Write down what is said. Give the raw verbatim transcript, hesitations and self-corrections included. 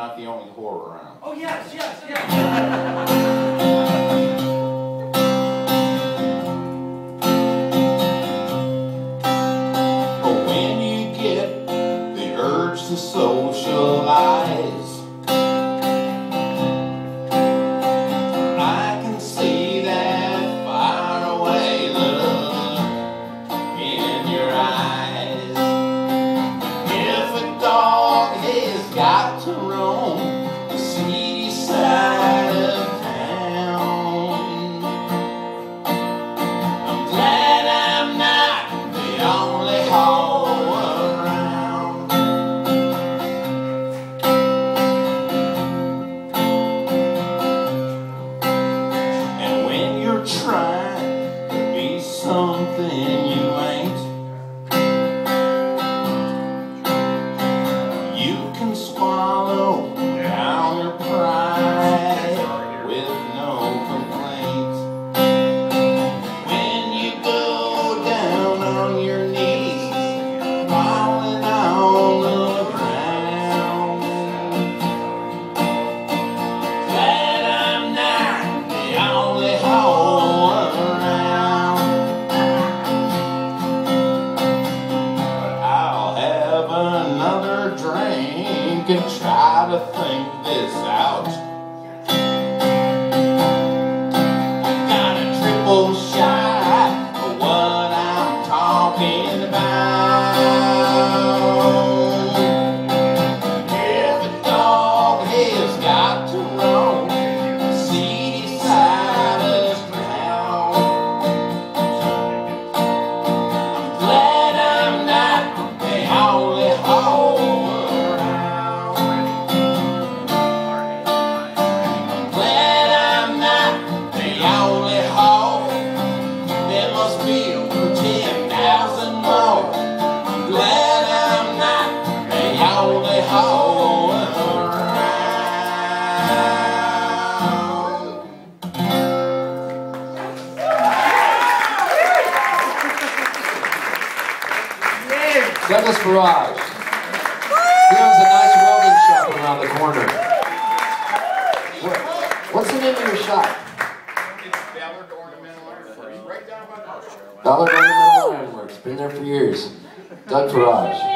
not the only whore around. Oh, yes, yes, yes. But when you get the urge to socialize, I can see that far away look in your eyes. If a dog has got to roam the seedy side of town, I'm glad I'm not the only hoe around. And when you're trying to be something you ain't, you can swallow down your pride with no complaints. When you go down on your knees, falling on the ground, glad I'm not the only hoe around. But I'll have another drink and try to think this out. I got a triple shot of what I'm talking about. If a dog has got to roam the seedy side of town, I'm glad I'm not the only hoe around. I'm glad I'm not the only hoe. There must be ten thousand more. I'm glad I'm not the only hoe around. Douglas Farage. He owns a nice welding shop around the corner. What, what's the name of your shop? It's Ballard Ornamental Ironworks, right down by the Ballard Ornamental Ironworks. Been there for years. Doug Farage.